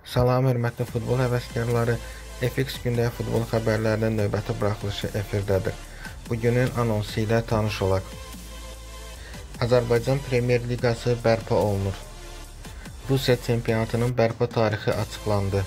Salam, hörmətli futbol həvəskarları. FX gündəlik futbol xəbərlərinin növbəti buraxılışı efirdədir. Bugünün anonsu ilə tanış olaq. Azərbaycan Premyer Liqası bərpa olunur. Rusiya çempionatının bərpa tarixi açıqlandı.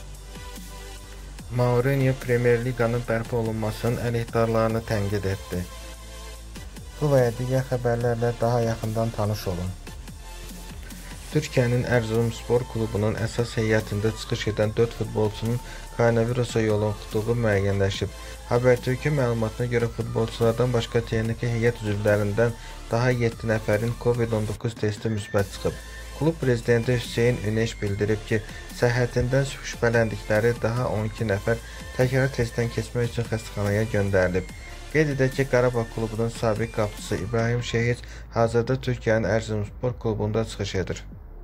Mourinho Premyer Liqanın bərpa olunmasının əleyhdarlarını tənqid etdi. Bu və digər xəbərlərlə daha yaxından tanış olun. Türkiyənin Erzurumspor klubunun əsas heyətində çıxış edən 4 futbolçunun koronavirusa yoluxduğu müəyyənləşib. Habertürk'ün məlumatına görə futbolçulardan başqa texniki heyət üzvlərindən daha 7 nəfərin COVID-19 testi müsbət çıxıb. Klub prezidenti Hüseyin Üneş bildirib ki, səhhətindən şübhələndikləri daha 12 nəfər təkrar testdən keçmək üçün xəstəxanaya göndərilib. Qeyd edək ki, Qarabağ klubunun sabiq qapıçısı İbrahim Şehic hazırda Türkiyənin Erzurumspor klubunda çıxış edir.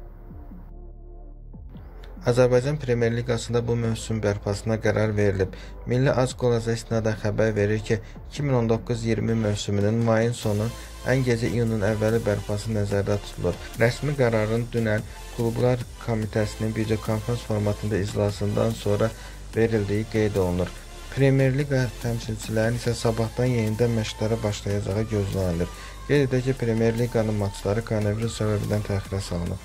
Azərbaycan Premyer Liqasında bu mövsüm bərpasına qərar verilib. Milli Az-Qolaza istinadən xəbər verir ki, 2019-20 mövsümünün mayın sonu, ən gecə iyunun əvvəli bərpası nəzərdə tutulur. Rəsmi qərarın dünən Klublar Komitəsinin video konferans formatında iclasından sonra verildiyi qeyd olunur. Premyer Liqa təmsilçilərinin isə sabahdan yenidən məşqlərə başlayacağı gözlənilir. Qeyd edək ki, Premyer Liqanın maçları koronavirus səbəbindən təxirə salınıb.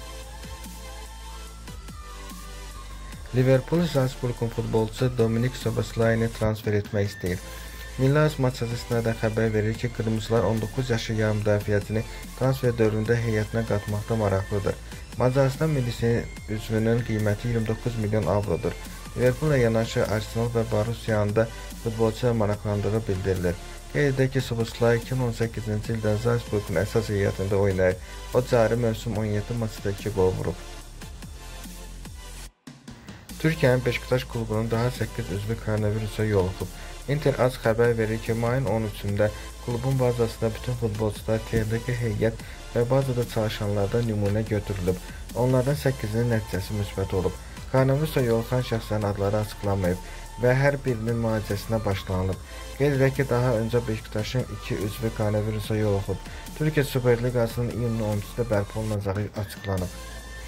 Liverpool Salzburgun futbolçusu Dominik Szoboszlaini transfer etmək istəyir. Milli Az maçasına da xəbər verir ki, qırmızılar 19 yaşı yarımdafiəçini transfer dövründə heyətinə qatmaqda maraqlıdır. Macaristan millisinin üzvünün qiyməti 29 milyon avrodur. Liverpool'la yanaşı Arsenal və Borussiyanın da futbolçuya maraqlandığı bildirilir. Qeyd edək ki, Szoboszlai 2018-ci ildən Salzburgun əsas heyətində oynayır. O cari mövsüm 17 maçda 2 qol vurub. Türkiyənin Beşiktaş klubunun daha 8 üzvü koronavirusa yoluxub. Inter Az xəbər verir ki, mayın 13-də klubun bazasında bütün futbolçular, texniki heyət və bazada çalışanlardan nümunə götürülüb. Onlardan 8-inin nəticəsi müsbət olub. Koronavirusa yoluxan şəxslərin adları açıqlanmayıb və hər birinin müalicəsinə başlanılıb. Qeyd edək ki, daha öncə Beşiktaşın 2 üzvü koronavirusa yoluxub. Türkiyə Süper Liqasının iyunun 13-də bərpa olunacağı açıqlanıb.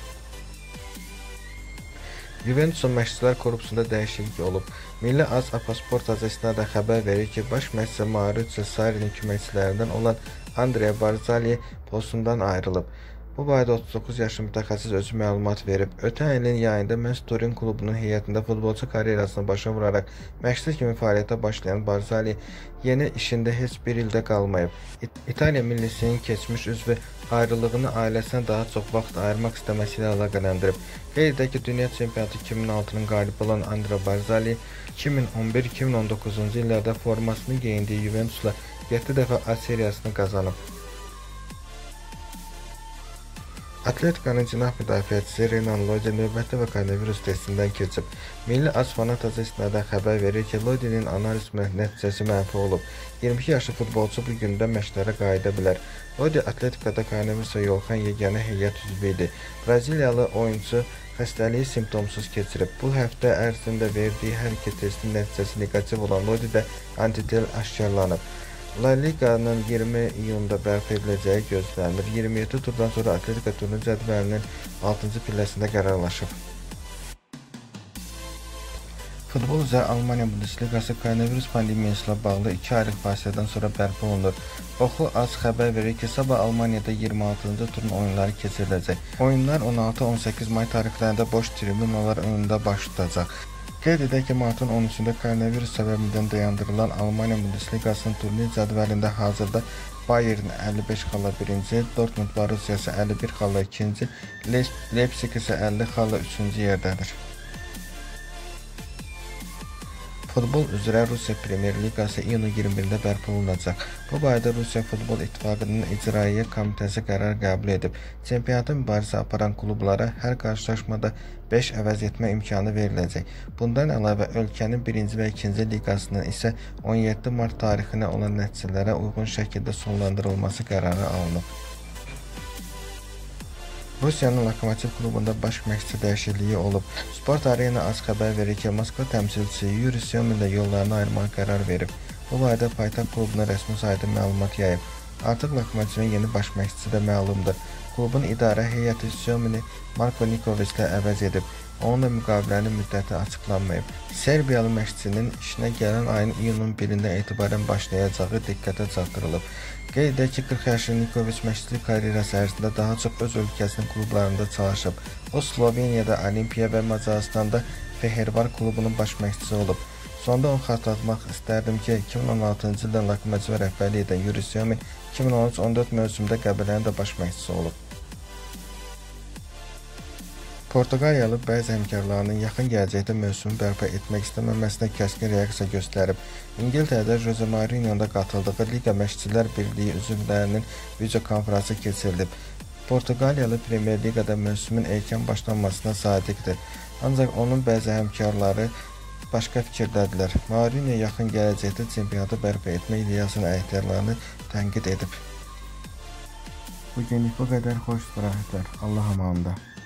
Juventusun məşqçilər korpusunda dəyişiklik olub. Milli Az Apasport Ajansına da xəbər verir ki, baş məşqçi Maurizio Sarri'nin köməkçilərindən olan Andrea Barzagli postundan ayrılıb. Bu barədə 39 yaşlı mütəxəssis özü məlumat verib. Ötən ilin yayında məhz Turin klubunun heyətində futbolçu karyerasını başa vuraraq məşqçi kimi fəaliyyətə başlayan Barzagli yeni işində heç bir ildə qalmayıb. İtaliya millisinin keçmiş üzvü ayrılığını ailəsinə daha çox vaxt ayırmaq istəməsi ilə əlaqələndirib. Qeyd edək ki, Dünya Çempionatı 2006-nın qalibi olan Andrea Barzagli 2011-2019-cu illərdə formasını geyindiyi Juventusla 7 dəfə A seriyasını qazanıb. Atletico'nun cinah müdafiəçisi Renan Lodi növbəti və koronavirus testindən keçib. Milli Az Fanat Ajansına da xəbər verir ki, Lodi'nin analiz nəticəsi mənfi olub. 22 yaşlı futbolçu bu gündə məşqlərə qayıda bilər. Lodi Atletico'da koronavirusa yoluxan yeganə heyət üzvü idi. Braziliyalı oyuncu xəstəliyi simptomsuz keçirib. Bu həftə ərzində verdiyi hər iki testin nəticəsi neqativ olan Lodi'də antitel aşkarlanıb. La Liga'nın 20 iyunda bərpa ediləcəyi gözlənilir. 27 turdan sonra Atletico turnu cədvəlinin 6-cı pilləsində qərarlaşıb. Futbol üzrə Almaniya Bundesligası koronavirus pandemiyası ilə bağlı 2 aylıq fasilədən sonra bərpa olunur. Oxu Az xəbər verir ki, sabah Almaniyada 26-cı turun oyunları keçiriləcək. Oyunlar 16-18 may tarixlərində boş tribunalar önündə baş tutacaq. Qeyd edək ki, martın 13-də koronavirus səbəbindən dayandırılan Almaniya Bundesligasının turnir cədvəlində hazırda Bayern 55 xalla 1-ci, Dortmund Borussiyası 51 xalla 2-ci, Leipzig isə 50 xalla 3-cü yerdədir. Futbol üzrə Rusiya Premyer Liqası iyunun 21-də bərpa olunacaq. Bu barədə Rusiya Futbol İttifaqının İcraiyyə Komitəsi qərar qəbul edib. Çempionata mübarizə aparan klublara hər qarşılaşmada 5 əvəz etmə imkanı veriləcək. Bundan əlavə ölkənin 1-ci və 2-ci liqasının isə 17 mart tarixinə olan nəticələrə uyğun şəkildə sonlandırılması qərarı alınıb. Rusiyanın Lokomotiv klubunda baş məşqçi dəyişikliyi olub. Sport Arena Az xəbər verir ki, Moskva təmsilçisi Yuri Semyon ilə yollarını ayırmağa qərar verib. Bu barədə paytaxt klubuna rəsmi saytı məlumat yayıb. Artıq Lokomotivin yeni baş məşqçisi də məlumdur. klubun idarə heyəti Semini Marko Nikoviçlə əvəz edib. Onunla müqavilənin müddəti açıqlanmayıb. Serbiyalı məşqçinin işinə gələn ayın iyunun 1-dən etibarən başlayacağı diqqətə çatdırılıb. Qeyd edək ki, 40 yaşlı Nikoviç məşqçilik karyerası ərzində daha çox öz ölkəsinin klublarında çalışıb. O, Sloveniyada Olimpiya və Macaristanda Fehervar klubunun baş məşqçisi olub. Sonda onu xatırlatmaq istərdim ki, 2016-cı ildə Lokomotiv rəhbərliyi edən Yuri Semin 2013-14 mövsümdə Qəbələnin də baş məşqçisi olub. Portuqaliyalı bəzi həmkarlarının yaxın gələcəkdə mövsümü bərpa etmək istəməməsinə kəskin reaksiya göstərib. İngiltərədə Jose Mourinho'nun da qatıldığı Liqa Məşqçilər Birliyi üzvlərinin video konfransı keçirilib. Portuqaliyalı Premyer Liqada mövsümün erkən başlanmasına sadiqdir. Ancaq onun bəzi həmkarları başqa fikirdədirlər. Mourinho yaxın gələcəkdə çempionatı bərpa etmək ideyasının əhtiyalarını tənqid edib. Bugünlük bu qədər, xoş istirahətlər. Allah amanında.